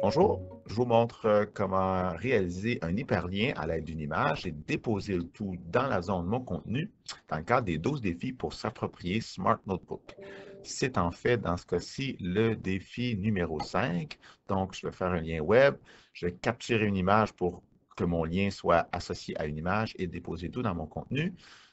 Bonjour, je vous montre comment réaliser un hyperlien à l'aide d'une image et déposer le tout dans la zone Mon contenu dans le cadre des 12 défis pour s'approprier Smart Notebook. C'est en fait, dans ce cas-ci, le défi numéro 5. Donc, je vais faire un lien web, je vais capturer une image pour que mon lien soit associé à une image et déposer tout dans mon contenu.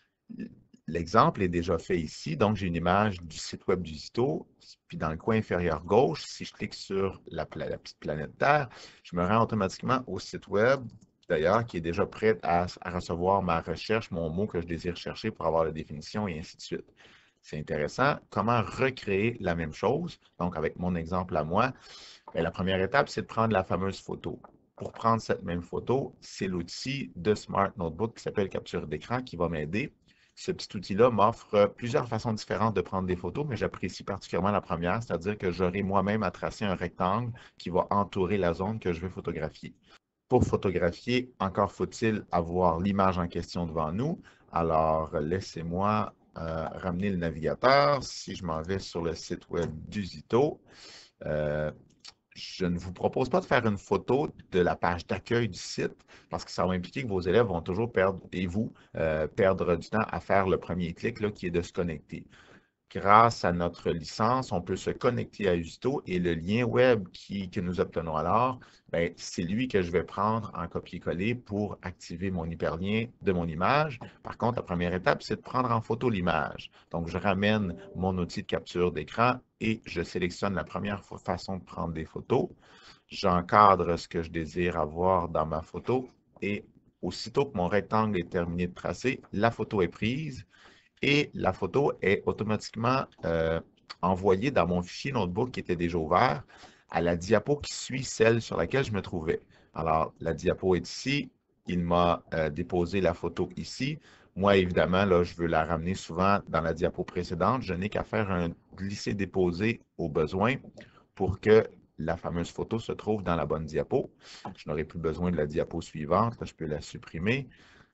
L'exemple est déjà fait ici. Donc, j'ai une image du site web du Zito. Puis, dans le coin inférieur gauche, si je clique sur la petite planète Terre, je me rends automatiquement au site web, d'ailleurs, qui est déjà prêt à recevoir ma recherche, mon mot que je désire chercher pour avoir la définition et ainsi de suite. C'est intéressant. Comment recréer la même chose? Donc, avec mon exemple à moi, bien, la première étape, c'est de prendre la fameuse photo. Pour prendre cette même photo, c'est l'outil de Smart Notebook qui s'appelle Capture d'écran qui va m'aider. Ce petit outil-là m'offre plusieurs façons différentes de prendre des photos, mais j'apprécie particulièrement la première, c'est-à-dire que j'aurai moi-même à tracer un rectangle qui va entourer la zone que je veux photographier. Pour photographier, encore faut-il avoir l'image en question devant nous. Alors, laissez-moi ramener le navigateur. Si je m'en vais sur le site web du Zito, euh, je ne vous propose pas de faire une photo de la page d'accueil du site parce que ça va impliquer que vos élèves vont toujours perdre, et vous, perdre du temps à faire le premier clic là, qui est de se connecter. Grâce à notre licence, on peut se connecter à Usto et le lien web que nous obtenons alors, ben, c'est lui que je vais prendre en copier-coller pour activer mon hyperlien de mon image. Par contre, la première étape, c'est de prendre en photo l'image. Donc, je ramène mon outil de capture d'écran et je sélectionne la première façon de prendre des photos. J'encadre ce que je désire avoir dans ma photo et aussitôt que mon rectangle est terminé de tracer, la photo est prise et la photo est automatiquement envoyée dans mon fichier Notebook qui était déjà ouvert à la diapo qui suit celle sur laquelle je me trouvais. Alors, la diapo est ici. Il m'a déposé la photo ici. Moi, évidemment, là, je veux la ramener souvent dans la diapo précédente. Je n'ai qu'à faire un glisser-déposer au besoin pour que la fameuse photo se trouve dans la bonne diapo. Je n'aurai plus besoin de la diapo suivante. Là, je peux la supprimer.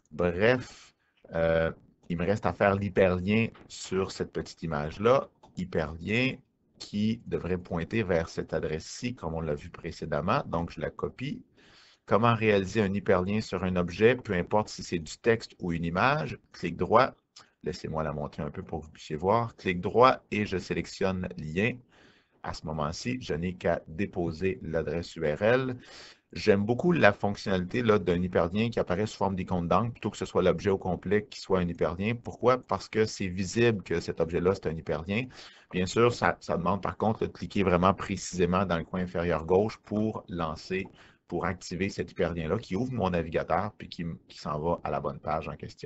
Bref, il me reste à faire l'hyperlien sur cette petite image-là. Hyperlien qui devrait pointer vers cette adresse-ci, comme on l'a vu précédemment. Donc, je la copie. Comment réaliser un hyperlien sur un objet, peu importe si c'est du texte ou une image. Clic droit. Laissez-moi la montrer un peu pour que vous puissiez voir. Clic droit et je sélectionne lien. À ce moment-ci, je n'ai qu'à déposer l'adresse URL. J'aime beaucoup la fonctionnalité d'un hyperlien qui apparaît sous forme d'icône d'angle plutôt que ce soit l'objet au complet qui soit un hyperlien. Pourquoi? Parce que c'est visible que cet objet-là, c'est un hyperlien. Bien sûr, ça demande par contre de cliquer vraiment précisément dans le coin inférieur gauche pour lancer, pour activer cet hyperlien-là qui ouvre mon navigateur puis qui s'en va à la bonne page en question.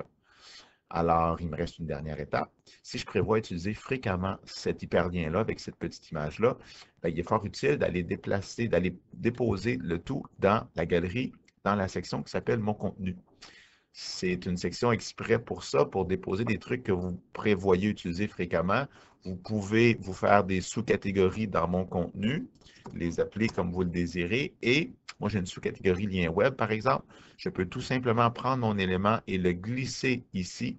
Alors, il me reste une dernière étape. Si je prévois utiliser fréquemment cet hyperlien-là avec cette petite image-là, ben, il est fort utile d'aller déplacer, d'aller déposer le tout dans la galerie, dans la section qui s'appelle Mon contenu. C'est une section exprès pour ça, pour déposer des trucs que vous prévoyez utiliser fréquemment. Vous pouvez vous faire des sous-catégories dans mon contenu, les appeler comme vous le désirez. Et moi, j'ai une sous-catégorie lien web, par exemple. Je peux tout simplement prendre mon élément et le glisser ici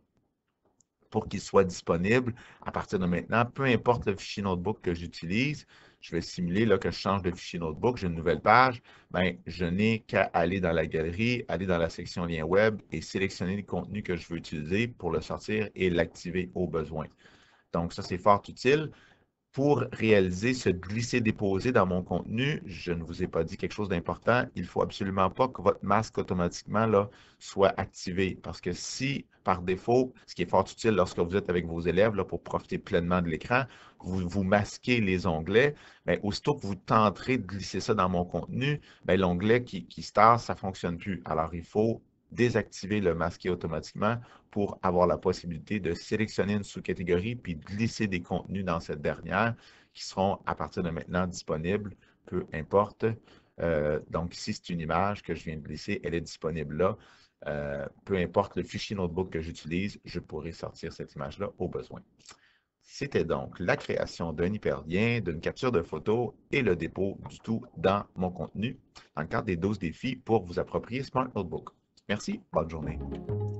pour qu'il soit disponible à partir de maintenant, peu importe le fichier Notebook que j'utilise. Je vais simuler là, que je change de fichier Notebook, j'ai une nouvelle page. Bien, je n'ai qu'à aller dans la galerie, aller dans la section lien web et sélectionner le contenu que je veux utiliser pour le sortir et l'activer au besoin. Donc, ça, c'est fort utile. Pour réaliser ce glisser-déposer dans mon contenu, je ne vous ai pas dit quelque chose d'important. Il ne faut absolument pas que votre masque automatiquement là, soit activé. Parce que si, par défaut, ce qui est fort utile lorsque vous êtes avec vos élèves là, pour profiter pleinement de l'écran, vous masquez les onglets, bien, aussitôt que vous tenterez de glisser ça dans mon contenu, bien, l'onglet qui se tasse, ça ne fonctionne plus. Alors, il faut désactiver le masquer automatiquement pour avoir la possibilité de sélectionner une sous-catégorie puis de glisser des contenus dans cette dernière qui seront à partir de maintenant disponibles, peu importe. Donc ici, c'est une image que je viens de glisser, elle est disponible là. Peu importe le fichier Notebook que j'utilise, je pourrai sortir cette image-là au besoin. C'était donc la création d'un hyperlien, d'une capture de photo et le dépôt du tout dans mon contenu dans le cadre des 12 défis pour vous approprier Smart Notebook. Merci, bonne journée.